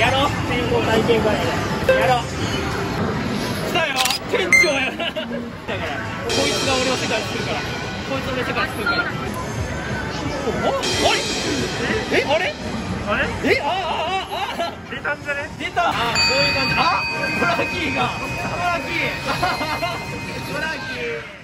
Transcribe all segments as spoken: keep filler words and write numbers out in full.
やろう。先行体験会でやろう。来たよ、店長やな。だからこいつが俺の世界作るから、こいつの世界作るから。お、あれえ、あれあれえ、あああああ出たんじゃね、出た。あ、そういう感じ。あ、ブラッキーがブラッキーブラッキー。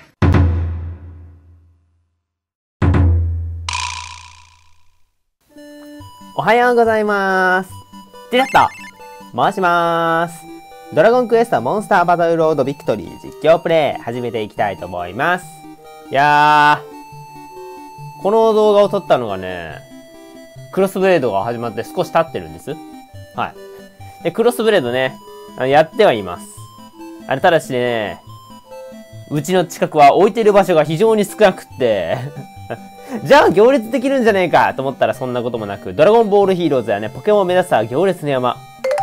おはようございます。ティラット回しまーす。ドラゴンクエストモンスターバトルロードビクトリー実況プレイ始めていきたいと思います。いやー、この動画を撮ったのがね、クロスブレードが始まって少し経ってるんです。はい。で、クロスブレードね、やってはいます。あれただしね、うちの近くは置いてる場所が非常に少なくって、じゃあ行列できるんじゃねえかと思ったらそんなこともなく、ドラゴンボールヒーローズやね、ポケモンを目指した行列の山。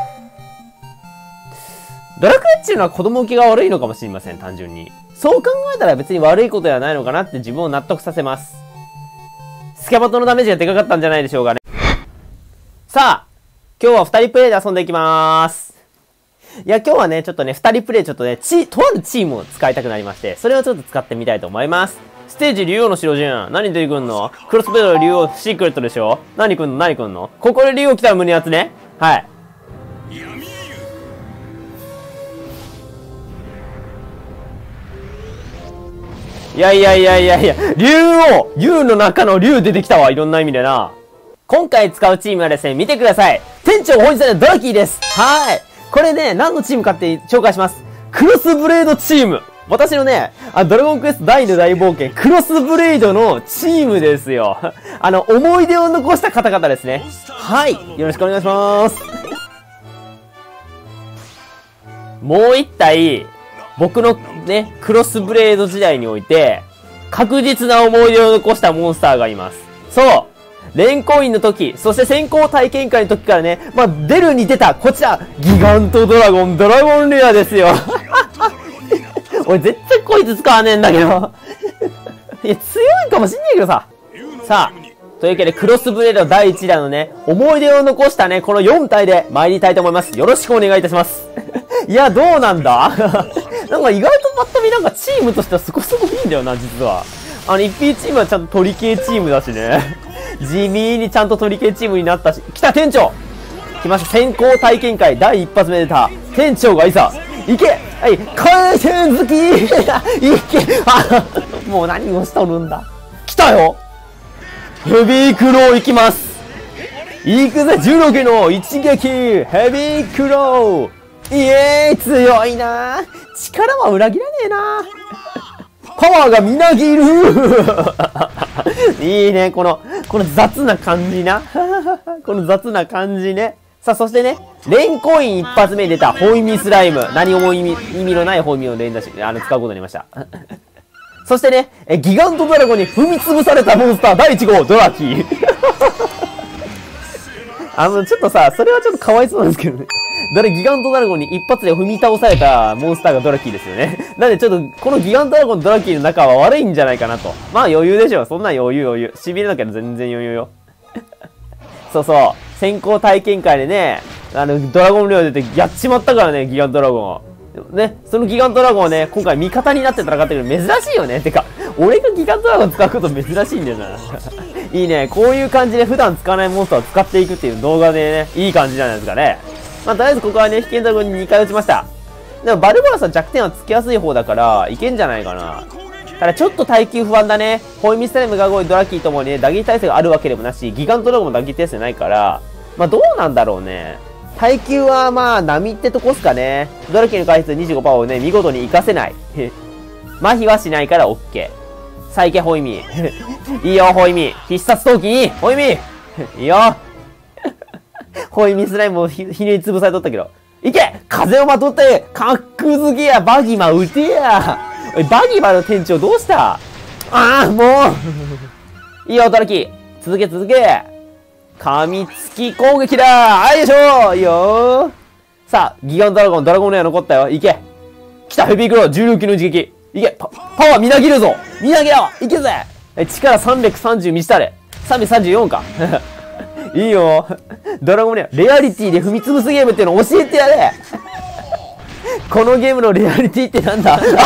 ドラクエっていうのは子供受けが悪いのかもしれません、単純に。そう考えたら別に悪いことではないのかなって自分を納得させます。スキャバトのダメージがでかかったんじゃないでしょうかね。さあ、今日は二人プレイで遊んでいきまーす。いや、今日はね、ちょっとね、二人プレイちょっとね、チ、とあるチームを使いたくなりまして、それをちょっと使ってみたいと思います。ステージ竜王の城じゃん。何出てくんの？クロスベド竜王シークレットでしょ？何くんの何くんの？ここで竜王来たら胸熱ね。はい。いやいやいやいやいや、竜王竜の中の竜出てきたわ。いろんな意味でな。今回使うチームはですね、見てください。店長本日はドラキーです。はい。これね、何のチームかって紹介します。クロスブレードチーム。私のね、あ、ドラゴンクエスト大の大冒険、クロスブレイドのチームですよ。あの、思い出を残した方々ですね。はい。よろしくお願いします。もう一体、僕のね、クロスブレイド時代において、確実な思い出を残したモンスターがいます。そう。レンコインの時、そして先行体験会の時からね、まあ、出るに出た、こちら、ギガントドラゴン、ドラゴンレアですよ。俺絶対こいつ使わねえんだけど。いや、強いかもしんないけどさ。さあ、というわけでクロスブレードだいいちだんのね、思い出を残したね、このよん体で参りたいと思います。よろしくお願いいたします。いや、どうなんだなんか意外とパッと見なんかチームとしてはそこそこいいんだよな、実は。あの、いちピー チームはちゃんと鳥系チームだしね。地味にちゃんと鳥系チームになったし。来た、店長来ました。先行体験会だい一発目出た。店長がいざ。いけはい、回転好きいけあもう何をしとるんだ。来たよヘビークロー行きます。行くぜ、じゅうろくの一撃ヘビークローイエーイ強いな力は裏切らねえなパワーがみなぎるいいね、この、この雑な感じな。この雑な感じね。さあ、そしてね、レンコイン一発目に出たホイミスライム。何も意味、意味のないホイミを連打し、あの、使うことになりました。そしてね、え、ギガントドラゴンに踏み潰されたモンスターだいいち号、ドラキー。あの、ちょっとさ、それはちょっとかわいそうなんですけどね。だれギガントドラゴンに一発で踏み倒されたモンスターがドラキーですよね。なんでちょっと、このギガントドラゴンとドラキーの仲は悪いんじゃないかなと。まあ余裕でしょ。そんな余裕余裕。痺れなきゃ全然余裕よ。そうそう。先行体験会でね、あの、ドラゴンレア出てやっちまったからね、ギガントドラゴン。ね、そのギガントドラゴンはね、今回味方になって戦ってるの珍しいよね。てか、俺がギガントドラゴン使うこと珍しいんだよな。いいね、こういう感じで普段使わないモンスターを使っていくっていう動画でね、いい感じじゃないですかね。まあ、とりあえずここはね、危険ドラゴンににかい撃ちました。でもバルバラスは弱点はつきやすい方だから、いけんじゃないかな。ただちょっと耐久不安だね。ホイミスタイムガゴイドラキーともにね、打撃耐性があるわけでもなし、ギガントドラゴンも打撃耐性ないから、まあどうなんだろうね。耐久はまあ波ってとこっすかね。ドラキーの回数 にじゅうごパーセント をね、見事に活かせない。麻痺はしないから OK。再建ホイミ。いいよ、ホイミ。必殺闘技に、ホイミ。いいよ。ホイミスライムをひ、ひねり潰されとったけど。いけ風をまとって、格付けや、バギマ撃てや。おい、バギマの店長どうした？ああ、もういいよ、ドラキー。続け続け。噛みつき攻撃だ。あいよいしょいいよ。さあ、ギガントドラゴン、ドラゴンレア残ったよ。いけ。来た、ヘビークロー、重量級の一撃。いけ、パ、パワーみなぎるぞ。みなぎろ。いけぜ。え、力さんびゃくさんじゅう満ちたれ。さんびゃくさんじゅうよんか。いいよ。 ドラゴンレア、レアリティで踏み潰すゲームっていうのを教えてやれ。このゲームのレアリティってなんだ。あ、強い。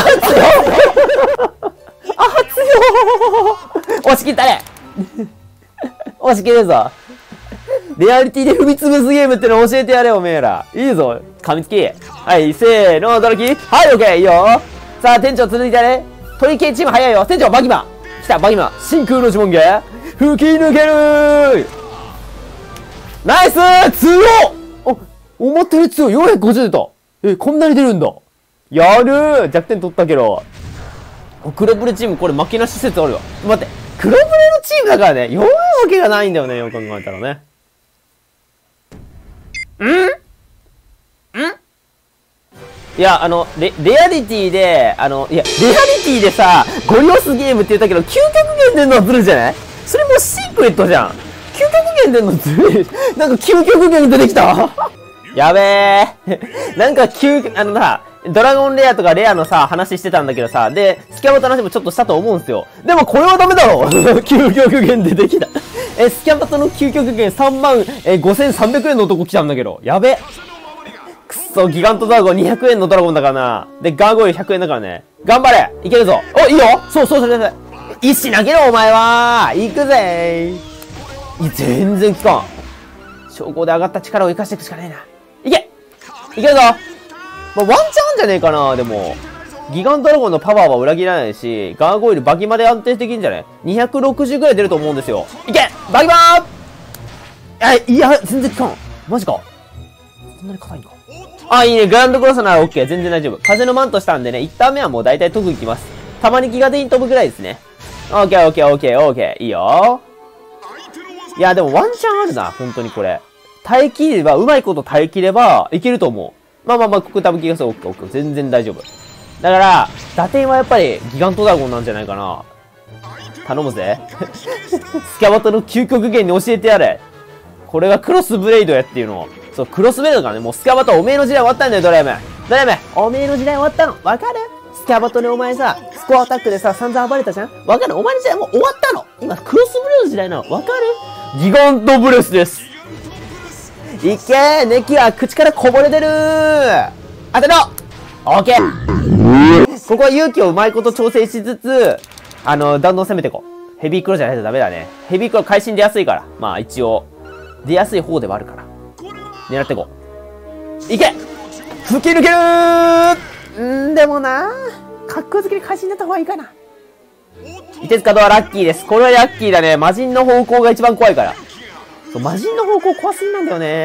あ、強い。押し切ったね。押し切るぞ。レアリティで踏み潰すゲームってのを教えてやれ、おめえら。いいぞ。噛みつき。はい、せーの、ドラキ。はい、オッケー、いいよ。さあ、店長続いてやれ。鳥系チーム早いよ。店長、バギマ。来た、バギマ。真空の呪文芸。吹き抜けるー。ナイスー、強っ。お、思ったより強い。よんひゃくごじゅう出た。え、こんなに出るんだ。やるー。弱点取ったけど。黒ブレチーム、これ負けなし説あるわ。待って。黒ブレのチームだからね、弱いわけがないんだよね、よく考えたらね。んんいや、あの、レ、レアリティで、あの、いや、レアリティでさ、ゴリ押すゲームって言ったけど、究極限出んのはずるいじゃない？それもうシークレットじゃん。究極限出んのずるい。なんか究極限出てきたやべえ。なんか究、あのさ、ドラゴンレアとかレアのさ、話してたんだけどさ、で、スキャバと話もちょっとしたと思うんすよ。でもこれはダメだろ究極限出てきた。え、スキャバとの究極限さんまんごせんさんびゃくえんの男来たんだけど。やべ。くっそ、ギガントドラゴンにひゃくえんのドラゴンだからな。で、ガーゴイルひゃくえんだからね。頑張れいけるぞ。お、いいよ。そうそう、それそれ。石投げろ、お前は。行くぜー。いや、全然効かん。称号で上がった力を生かしていくしかないな。いけいけるぞ。まあ、ワンチャンじゃねえかな、でも。ギガントドラゴンのパワーは裏切らないし、ガーゴイルバギマで安定できるんじゃない ?にひゃくろくじゅう ぐらい出ると思うんですよ。いけバギマーえ、いや、全然効かん。マジか。こんなに硬いんか。あ、いいね。グランドクロスなら OK。全然大丈夫。風のマントしたんでね、いちターン目はもう大体特技いきます。たまにギガデイン飛ぶぐらいですね。OK、OK、OK、OK。いいよ。いや、でもワンチャンあるな。本当にこれ。耐えきれば、うまいこと耐えきれば、いけると思う。まあまあまあ、ここ多分気がする。OK、OK。全然大丈夫。だから、打点はやっぱりギガントドラゴンなんじゃないかな。頼むぜ。スキャバトの究極限に教えてやれ。これがクロスブレイドやっていうのを。そう、クロスブレイドからね、もうスキャバトおめえの時代終わったんだよ、ドラえもん。ドラえもん、おめえの時代終わったの。わかる？スキャバトでお前さ、スコアアタックでさ、散々暴れたじゃん？わかる？お前の時代もう終わったの。今、クロスブレイドの時代なの。わかる？ギガントブレスです。いけー、ネキは口からこぼれてるー。当てろ！オッケー。ここは勇気をうまいこと調整しつつ、あの、どんどん攻めていこう。ヘビークローじゃないとダメだね。ヘビークロー会心出やすいから。まあ一応、出やすい方ではあるから。狙っていこう。いけ！吹き抜けるーんでもなー、格好好きに会心になった方がいいかな。いてつかどはラッキーです。これはラッキーだね。魔人の方向が一番怖いから。そう、魔人の方向怖すぎなんだよね。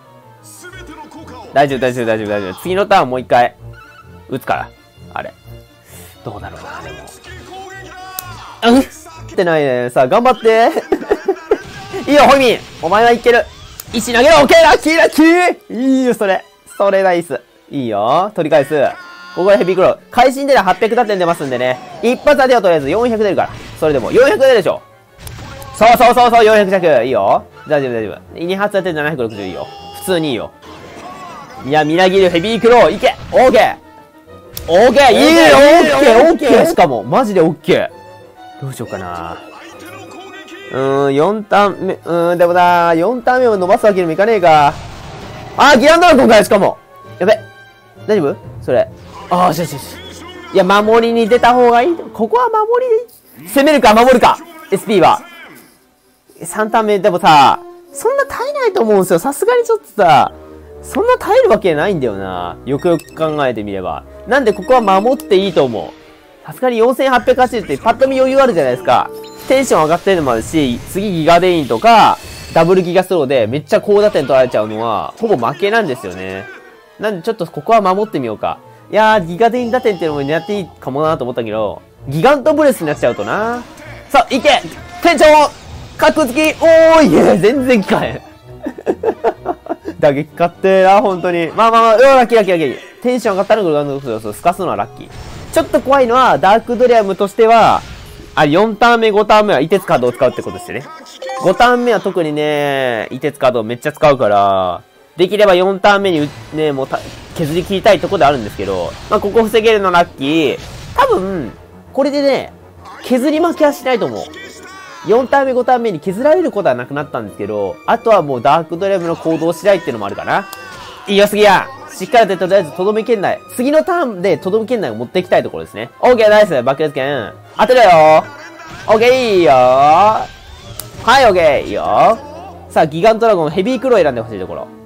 大丈夫、大丈夫、大丈夫、大丈夫。次のターンもう一回、撃つから。あれ。どうだろうな、でも。うんってないね。さあ、頑張って。いいよ、ホイミン。お前はいける。石投げろ、オッケー、ラッキー、ラッキー。いいよ、それ。それナイス。いいよ。取り返す。ここでヘビークロー。会心でははっぴゃく打点出ますんでね。一発当てよう、とりあえず。よんひゃく出るから。それでも、よんひゃく出るでしょ。そうそうそうそう、よんひゃく弱。いいよ。大丈夫、大丈夫。に発当てななひゃくろくじゅういいよ。普通にいいよ。いや、みなぎるヘビークロー。いけ。オーケー。オーケー。いいよ、オーケー、オーケー。しかも、マジでオッケー。どうしようかな。うーん、よんターン目、うーん、でもな、よんターン目を伸ばすわけにもいかねえか。あー、ギランドラゴンかよ、しかも。やべ。大丈夫それ。あー、しよしよし。いや、守りに出た方がいい。ここは守りで。攻めるか、守るか。エスピー は。さんターン目、でもさ、そんな耐えないと思うんですよ。さすがにちょっとさ、そんな耐えるわけないんだよな。よくよく考えてみれば。なんでここは守っていいと思う。さすがによんせんはっぴゃくはちじゅうってパッと見余裕あるじゃないですか。テンション上がってるのもあるし、次ギガデインとか、ダブルギガスローでめっちゃ高打点取られちゃうのは、ほぼ負けなんですよね。なんでちょっとここは守ってみようか。いやー、ギガデイン打点っていうのも狙っていいかもなと思ったけど、ギガントブレスになっちゃうとな。さあ、いけ店長格好つきおーいや、全然効かへん。打撃勝ってーな、ほんとに。まあまあまあ、うわ、ラッキーラッキーラッキー。テンション上がったのがガンドスカすのはラッキー。ちょっと怖いのは、ダークドリアムとしては、あ、よんターン目、ごターン目は、凍てつカードを使うってことですよね。ごターン目は特にね、凍てつカードをめっちゃ使うから、できればよんターン目にね、もうた削り切りたいとこであるんですけど、まあ、ここ防げるのラッキー。多分、これでね、削り負けはしないと思う。 よんターン目、ごターン目に削られることはなくなったんですけど、あとはもうダークドレムの行動次第っていうのもあるかな。いいよ、杉谷しっかりととりあえずとどめ圏内。次のターンでとどめ圏内を持っていきたいところですね。オーケー、ナイス、爆裂剣。当てるよオーケー、いいよはい、オーケー、いいよさあ、ギガントドラゴン、ヘビークロー選んでほしいところ。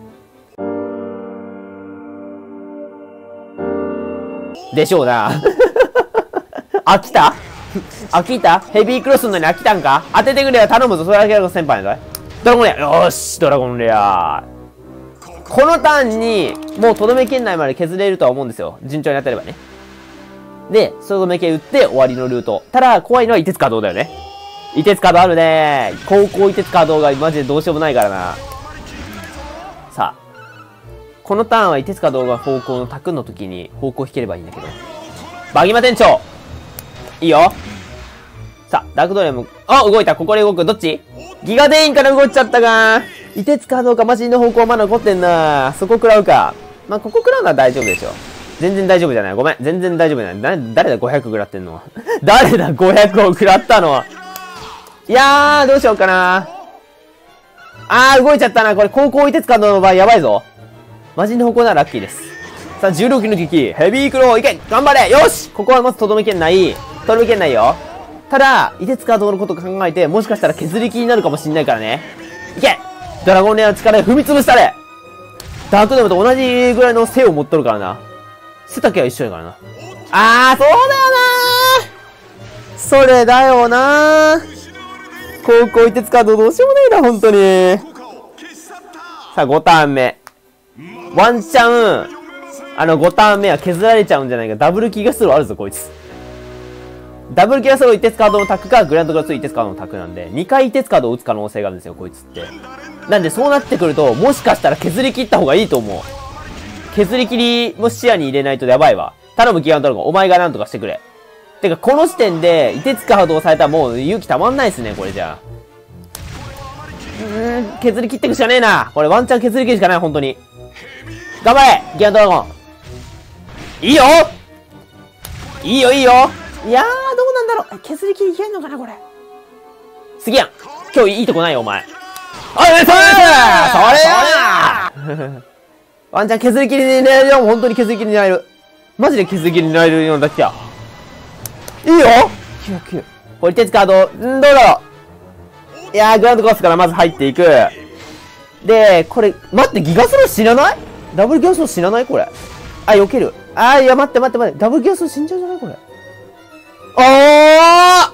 でしょうな。飽きた飽きたヘビークロスのに飽きたんか当ててくれよ、頼むぞ、それだけの先輩だぞ。ドラゴンレアよーし、ドラゴンレアこのターンに、もうとどめ圏内まで削れるとは思うんですよ。順調に当たればね。で、とどめ系打って終わりのルート。ただ、怖いのは、凍てつカードだよね。凍てつカードあるね。高校凍てつカードがマジでどうしようもないからな。さあ。このターンは凍てつカードが方向のタクの時に方向引ければいいんだけど。バギマ店長いいよ。さあ、ダークドレム。あ、動いた。ここで動く。どっちギガデインから動いちゃったか。凍てつかどうかマジの方向まだ残ってんな。そこ食らうか。まあ、ここ食らうのは大丈夫でしょ。全然大丈夫じゃない。ごめん。全然大丈夫じゃない。な、誰だごひゃく食らってんの誰だごひゃくを食らったのいやー、どうしようかな。あー、動いちゃったな。これ、高校凍てつかの場合やばいぞ。マジの方向ならラッキーです。さあ、じゅうろくの敵。ヘビークロー、いけ頑張れよしここはまずとどめ圏内。とどめ圏内よ。ただ、凍てつカードのことを考えて、もしかしたら削り気になるかもしんないからね。いけドラゴンレアの力で踏み潰したれダークドームと同じぐらいの背を持っとるからな。背丈は一緒やからな。あー、そうだよなーそれだよなー高校凍てつカードどうしようもないな、ほんとに。さあ、ごターン目。ワンチャン、あのごターン目は削られちゃうんじゃないか。ダブル気がするあるぞ、こいつ。ダブルキラスロー凍てつカードのタクか、グランドグラス凍てつカードのタクなんで、にかい凍てつカードを打つ可能性があるんですよ、こいつって。なんで、そうなってくると、もしかしたら削り切った方がいいと思う。削り切りも視野に入れないとやばいわ。頼む、ギガントドラゴン。お前がなんとかしてくれ。てか、この時点で、凍てつカードをされたらもう勇気たまんないっすね、これじゃあ。うーん、削り切っていくしかねえな。これワンチャン削り切るしかない、本当に。頑張れギガントドラゴン。いいよいいよ、いいよいやー、どうなんだろう。削り切りいけんのかな、これ。次やん。今日いいとこないよ、お前。おい、それそれやワンチャン削り切りに狙えるよ。本当に削り切りに狙える。マジで削り切りに狙えるようになってきた。いいよ !きゅうきゅう。これ、鉄カード、んどうだろう。いやー、グランドコースからまず入っていく。で、これ、待って、ギガスロー死なないダブルギガスロー死なないこれ。あ、避ける。あー、いや、待って待って待って。ダブルギガスロー死んじゃうんじゃないこれ。おー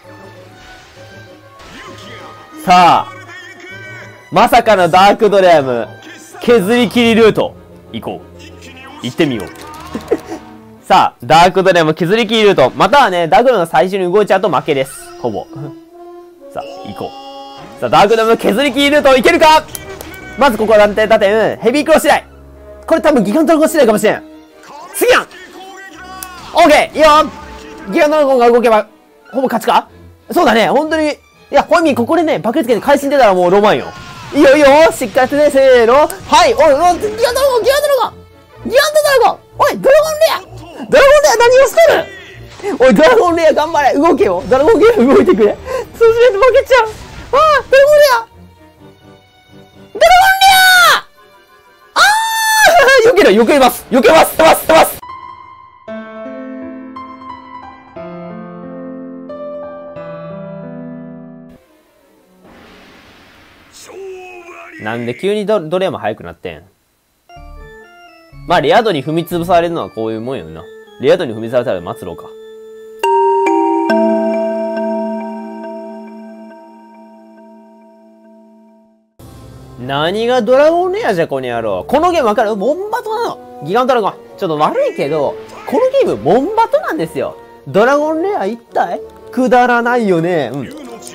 さあ、まさかのダークドレム、削り切りルート、行こう。行ってみよう。さあ、ダークドレム削り切りルート、またはね、ダークドレムが最初に動いちゃうと負けです。ほぼ。さあ、行こう。さあ、ダークドレム削り切りルート、いけるかまずここは断点打点、ヘビークロー次第。これ多分ギガントドラゴン次第かもしれん。次やんオーケーいいよギガントドラゴンが動けば、ほぼ勝ちかそうだね、本当に。いや、ホイミン、ここでね、爆裂剣で会心出たらもうロマンよ。いいよいいよしっかりしてね、せーの。はい、おい、おい、ギガントドラゴン、ギガントドラゴンギガントドラゴンおい、ドラゴンレアドラゴンレア何をしてるおい、ドラゴンレア頑張れ動けよドラゴンレア動いてくれ通じないと負けちゃうああ、ドラゴンレアドラゴンレアああ避ける避けます避けます避けます避けますなんで急にドドレアも速くなってんまあ、レア度に踏み潰されるのはこういうもんよな。レア度に踏み潰されたら末路か。何がドラゴンレアじゃ、この野郎。このゲームわかるモンバトなの。ギガントドラゴン。ちょっと悪いけど、このゲームモンバトなんですよ。ドラゴンレア一体くだらないよね。うん。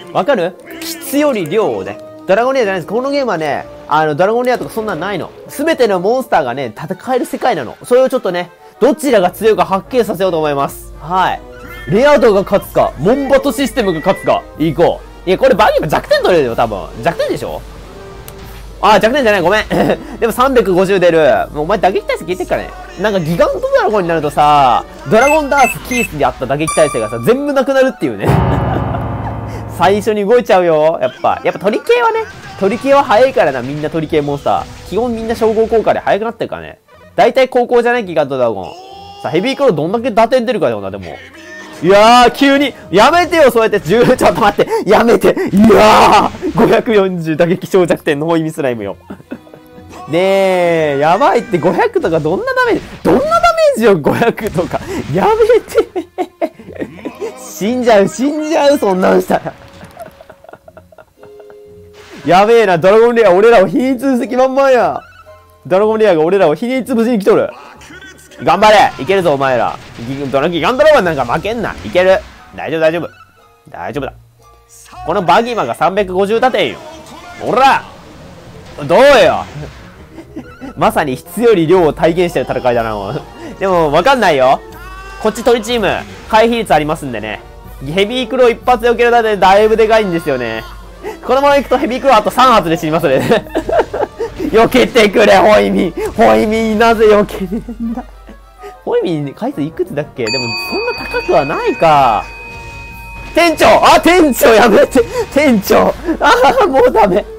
わかる質より量をね。ドラゴンレアじゃないです。このゲームはね、あの、ドラゴンレアとかそんなんないの。すべてのモンスターがね、戦える世界なの。それをちょっとね、どちらが強いかはっきりさせようと思います。はい。レア度が勝つか、モンバトシステムが勝つか、行こう。いや、これバギーも弱点取れるよ、多分。弱点でしょあ、弱点じゃない、ごめん。でもさんびゃくごじゅう出る。もうお前打撃耐性聞いてっからね。なんかギガントドラゴンになるとさ、ドラゴンダースキースにあった打撃耐性がさ、全部なくなるっていうね。 最初に動いちゃうよ。やっぱ、やっぱ鳥系はね、鳥系は早いからな、みんな鳥系モンスター。基本みんな称号効果で速くなってるからね。大体高校じゃないギガントドラゴン。さあ、ヘビークローどんだけ打点出るかだよな、でも。いやー、急に、やめてよ、そうやって、じゅう、ちょっと待って、やめて、いやー、ごひゃくよんじゅう打撃小弱点のホイミスライムよ。ねえ、やばいって、ごひゃくとかどんなダメージ、どんなダメージよ、ごひゃくとか。やめて。死んじゃう、死んじゃう、そんなんしたら。やべえな、ドラゴンレア、俺らを火に潰す気満々や。ドラゴンレアが俺らを火に潰しに来とる。頑張れいけるぞ、お前ら。ドラギガンドラゴンなんか負けんな。いける。大丈夫、大丈夫。大丈夫だ。このバギマがさんびゃくごじゅう打点よ。おらどうよまさに質より量を体現してる戦いだな、もう。でも、わかんないよ。こっち鳥チーム、回避率ありますんでね。ヘビークロー一発で避けるだけでだいぶでかいんですよね。このまま行くとヘビークローあとさん発で死にますね。避けてくれ、ホイミ。ホイミなぜ避けねえんだ。ホイミ回数いくつだっけ？でも、そんな高くはないか。店長あ、店長やめて店長ああ、もうダメ。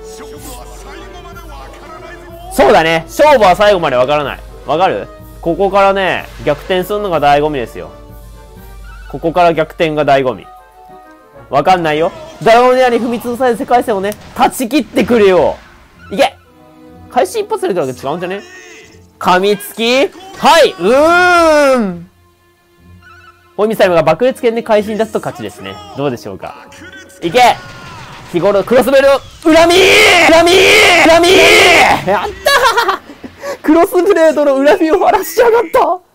そうだね。勝負は最後までわからない。わかる？ここからね、逆転するのが醍醐味ですよ。ここから逆転が醍醐味。わかんないよ。ドラゴンレアに踏み潰される世界線をね、断ち切ってくれよ。いけ開始一発で出るだけ違うんじゃね？噛みつきはい、うーんホイミサイムが爆裂剣で開始に出すと勝ちですね。どうでしょうか。いけ日頃クロスベル恨み恨み恨みやったークロスブレードの恨みを晴らしやがった